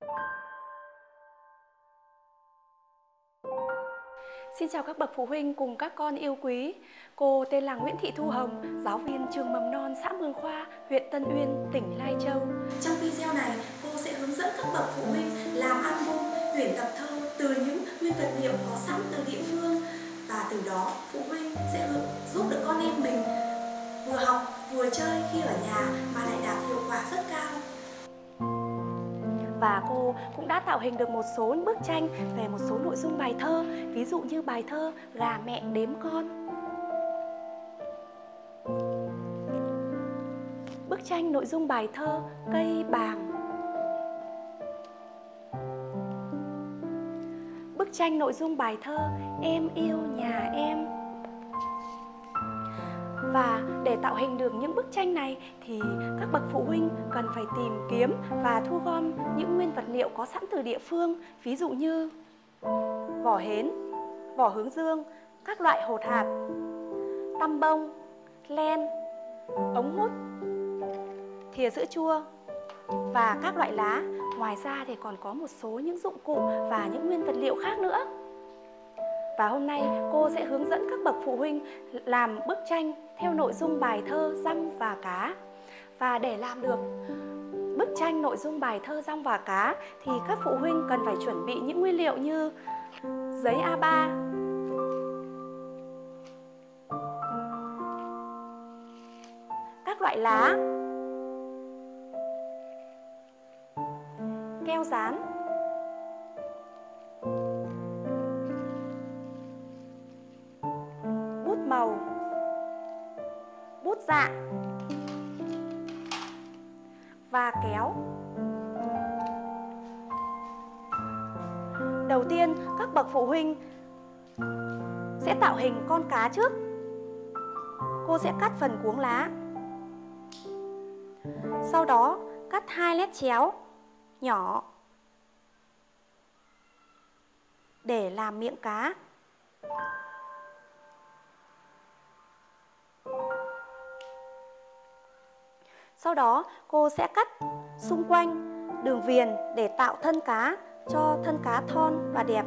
Xin chào các bậc phụ huynh cùng các con yêu quý. Cô tên là Nguyễn Thị Thu Hồng, giáo viên trường mầm non xã Mường Khoa, huyện Tân Uyên, tỉnh Lai Châu. Trong video này, cô sẽ hướng dẫn các bậc phụ huynh làm album, tuyển tập thơ từ những nguyên vật liệu có sẵn từ địa phương. Và từ đó, phụ huynh sẽ giúp được con em mình vừa học vừa chơi khi ở nhà mà lại đạt hiệu quả rất cao. Và cô cũng đã tạo hình được một số bức tranh về một số nội dung bài thơ, ví dụ như bài thơ Gà mẹ đếm con. Bức tranh nội dung bài thơ Cây bàng. Bức tranh nội dung bài thơ Em yêu nhà em. Và để tạo hình được những bức tranh này thì các bậc phụ huynh cần phải tìm kiếm và thu gom những nguyên vật liệu có sẵn từ địa phương, ví dụ như vỏ hến, vỏ hướng dương, các loại hột hạt, tăm bông, len, ống hút, thìa sữa chua và các loại lá. Ngoài ra thì còn có một số những dụng cụ và những nguyên vật liệu khác nữa. Và hôm nay cô sẽ hướng dẫn các bậc phụ huynh làm bức tranh theo nội dung bài thơ Dong và Cá. Và để làm được bức tranh nội dung bài thơ Dong và Cá thì các phụ huynh cần phải chuẩn bị những nguyên liệu như giấy A3, các loại lá, keo dán, bút màu, bút dạ và kéo. Đầu tiên, các bậc phụ huynh sẽ tạo hình con cá trước. Cô sẽ cắt phần cuống lá. Sau đó, cắt 2 lét chéo nhỏ để làm miệng cá. Sau đó, cô sẽ cắt xung quanh đường viền để tạo thân cá, cho thân cá thon và đẹp.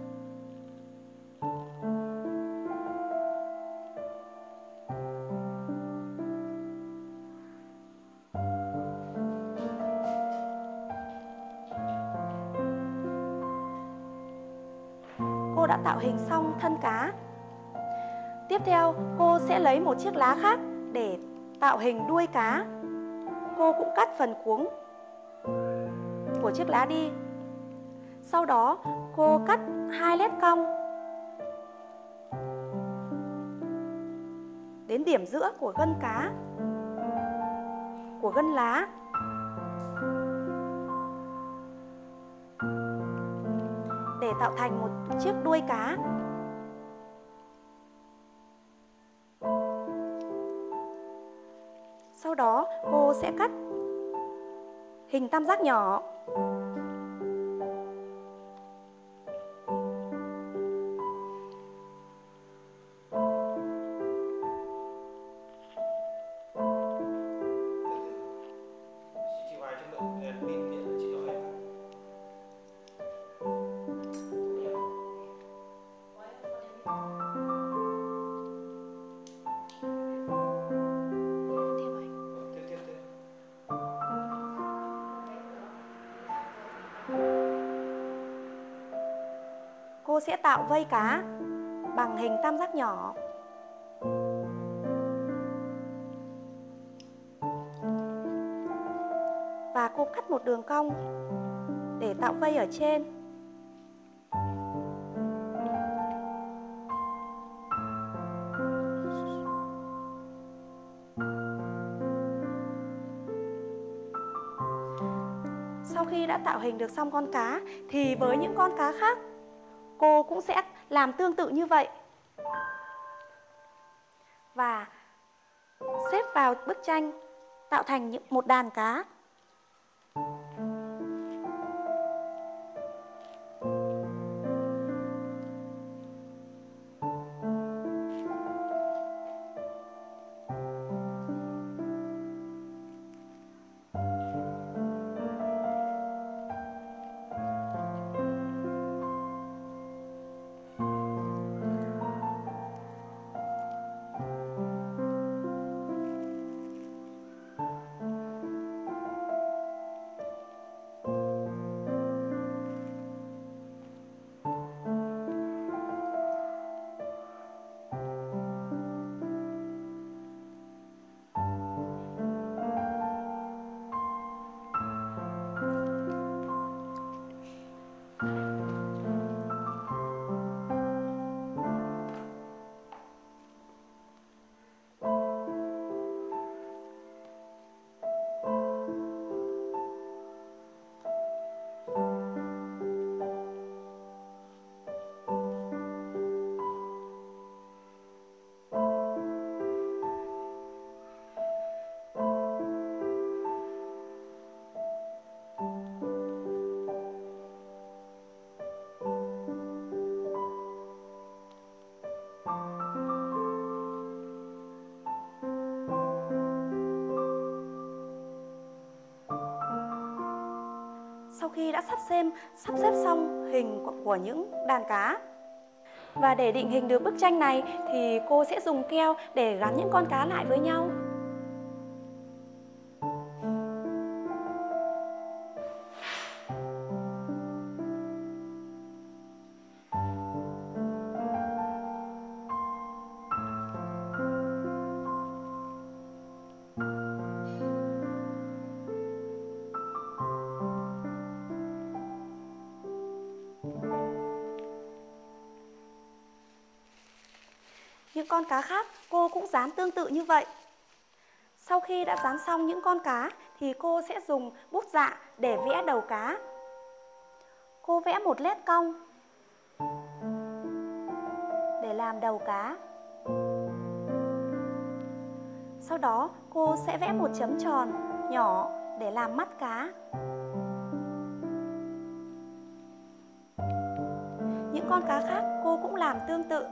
Cô đã tạo hình xong thân cá. Tiếp theo, cô sẽ lấy một chiếc lá khác để tạo hình đuôi cá. Cô cũng cắt phần cuống của chiếc lá đi. Sau đó, cô cắt 2 lét cong đến điểm giữa của gân cá, của gân lá. Để tạo thành một chiếc đuôi cá. Sau đó cô sẽ cắt hình tam giác nhỏ. Cô sẽ tạo vây cá bằng hình tam giác nhỏ. Và cô cắt một đường cong để tạo vây ở trên. Sau khi đã tạo hình được xong con cá thì với những con cá khác, cô cũng sẽ làm tương tự như vậy. Và xếp vào bức tranh tạo thành một đàn cá. sau khi đã sắp xếp xong hình của những đàn cá. Và để định hình được bức tranh này thì cô sẽ dùng keo để gắn những con cá lại với nhau. Những con cá khác cô cũng dán tương tự như vậy. Sau khi đã dán xong những con cá thì cô sẽ dùng bút dạ để vẽ đầu cá. Cô vẽ một nét cong để làm đầu cá. Sau đó cô sẽ vẽ một chấm tròn nhỏ để làm mắt cá. Những con cá khác cô cũng làm tương tự.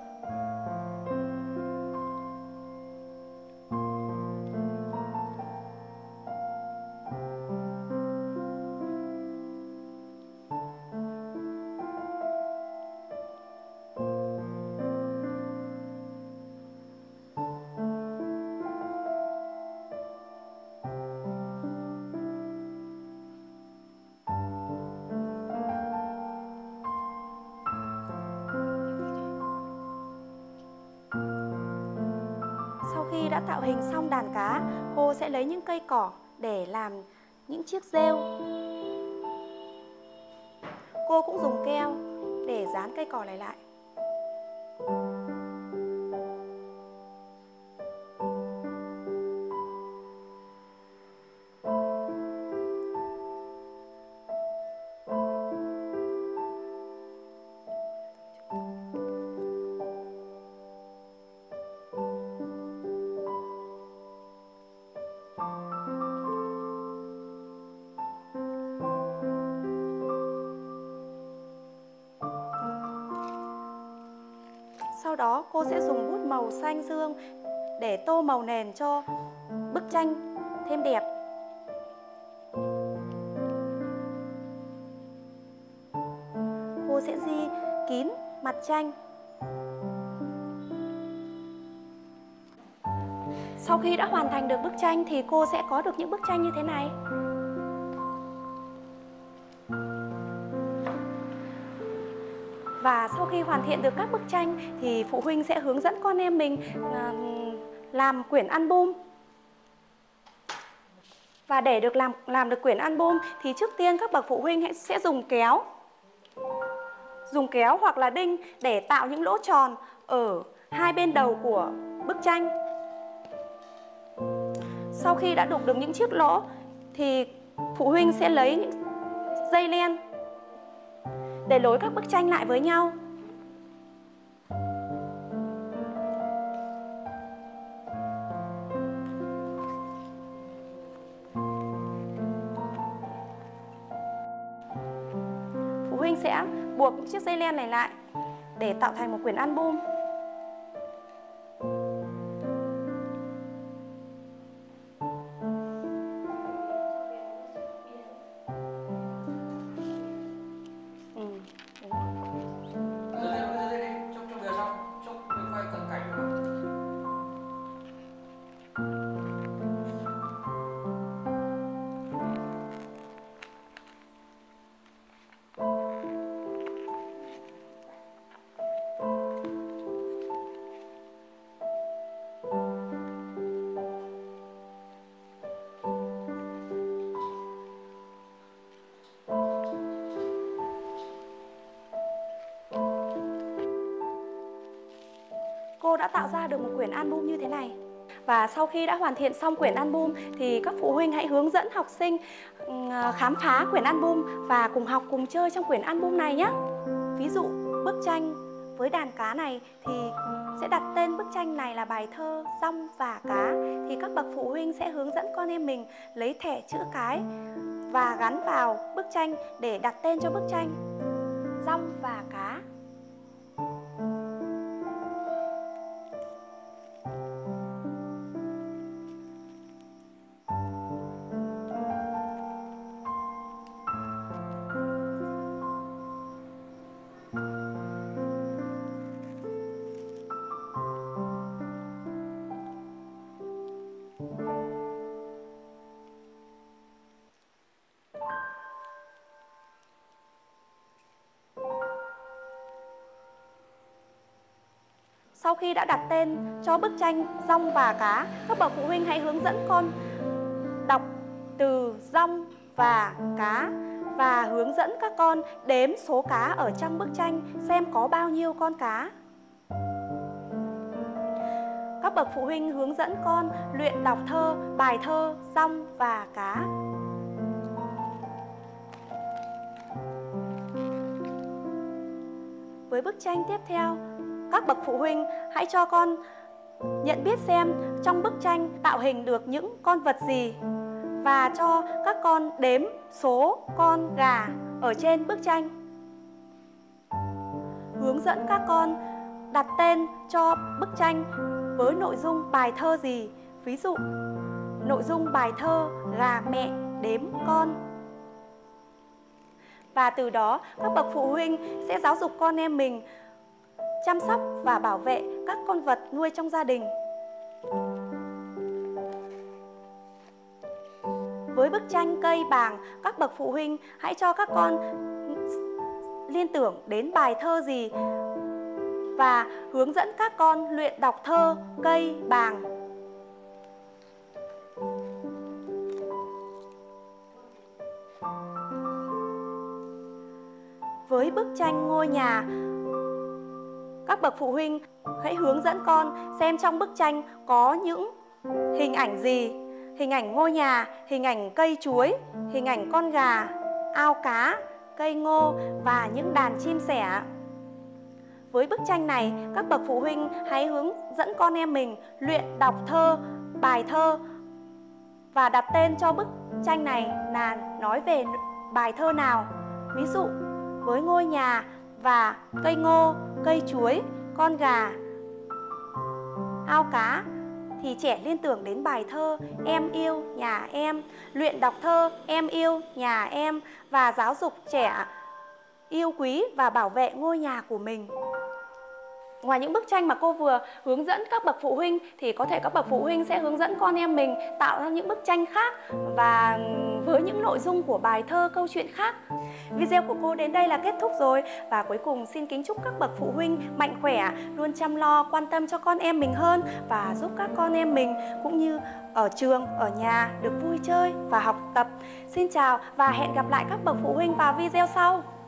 Sau khi đã tạo hình xong đàn cá, cô sẽ lấy những cây cỏ để làm những chiếc rêu. Cô cũng dùng keo để dán cây cỏ này lại. Sau đó cô sẽ dùng bút màu xanh dương để tô màu nền cho bức tranh thêm đẹp. Cô sẽ di kín mặt tranh. Sau khi đã hoàn thành được bức tranh thì cô sẽ có được những bức tranh như thế này. Và sau khi hoàn thiện được các bức tranh thì phụ huynh sẽ hướng dẫn con em mình làm quyển album. Và để được làm được quyển album thì trước tiên các bậc phụ huynh sẽ dùng kéo hoặc là đinh để tạo những lỗ tròn ở hai bên đầu của bức tranh. Sau khi đã đục được những chiếc lỗ thì phụ huynh sẽ lấy những dây len để nối các bức tranh lại với nhau. Phụ huynh sẽ buộc chiếc dây len này lại để tạo thành một quyển album. Cô đã tạo ra được một quyển album như thế này. Và sau khi đã hoàn thiện xong quyển album thì các phụ huynh hãy hướng dẫn học sinh khám phá quyển album và cùng học cùng chơi trong quyển album này nhé. Ví dụ bức tranh với đàn cá này thì sẽ đặt tên bức tranh này là bài thơ Dong và Cá. Thì các bậc phụ huynh sẽ hướng dẫn con em mình lấy thẻ chữ cái và gắn vào bức tranh để đặt tên cho bức tranh Dong và Cá. Sau khi đã đặt tên cho bức tranh Dong và Cá, các bậc phụ huynh hãy hướng dẫn con đọc từ Dong và Cá và hướng dẫn các con đếm số cá ở trong bức tranh xem có bao nhiêu con cá. Các bậc phụ huynh hướng dẫn con luyện đọc thơ, bài thơ Dong và Cá. Với bức tranh tiếp theo, các bậc phụ huynh hãy cho con nhận biết xem trong bức tranh tạo hình được những con vật gì và cho các con đếm số con gà ở trên bức tranh. Hướng dẫn các con đặt tên cho bức tranh với nội dung bài thơ gì. Ví dụ, nội dung bài thơ Gà mẹ đếm con. Và từ đó, các bậc phụ huynh sẽ giáo dục con em mình chăm sóc và bảo vệ các con vật nuôi trong gia đình. Với bức tranh cây bàng, các bậc phụ huynh hãy cho các con liên tưởng đến bài thơ gì và hướng dẫn các con luyện đọc thơ cây bàng. Với bức tranh ngôi nhà, các bậc phụ huynh hãy hướng dẫn con xem trong bức tranh có những hình ảnh gì. Hình ảnh ngôi nhà, hình ảnh cây chuối, hình ảnh con gà, ao cá, cây ngô và những đàn chim sẻ. Với bức tranh này, các bậc phụ huynh hãy hướng dẫn con em mình luyện đọc thơ, bài thơ và đặt tên cho bức tranh này là nói về bài thơ nào. Ví dụ, với ngôi nhà và cây ngô, cây chuối, con gà, ao cá thì trẻ liên tưởng đến bài thơ Em yêu nhà em, luyện đọc thơ Em yêu nhà em và giáo dục trẻ yêu quý và bảo vệ ngôi nhà của mình. Ngoài những bức tranh mà cô vừa hướng dẫn các bậc phụ huynh thì có thể các bậc phụ huynh sẽ hướng dẫn con em mình tạo ra những bức tranh khác và với những nội dung của bài thơ, câu chuyện khác. Video của cô đến đây là kết thúc rồi và cuối cùng xin kính chúc các bậc phụ huynh mạnh khỏe, luôn chăm lo, quan tâm cho con em mình hơn và giúp các con em mình cũng như ở trường, ở nhà được vui chơi và học tập. Xin chào và hẹn gặp lại các bậc phụ huynh vào video sau.